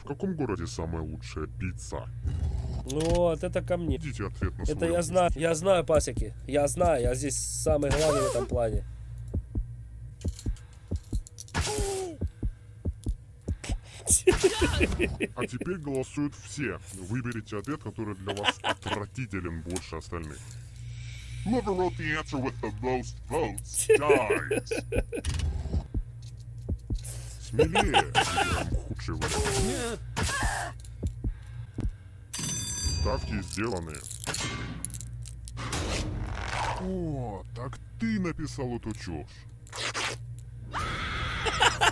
каком городе самая лучшая пицца? Ну вот, это ко мне. Идите ответ на свой Это вопрос. я знаю, пасеки. Я знаю, я здесь самый главный в этом плане. А теперь голосуют все. Выберите ответ, который для вас отвратителен больше остальных. Whoever wrote the answer with the most votes dies. Смелее выбираем худший вариант. Нет. Ставки сделаны. О, так ты написал эту чушь.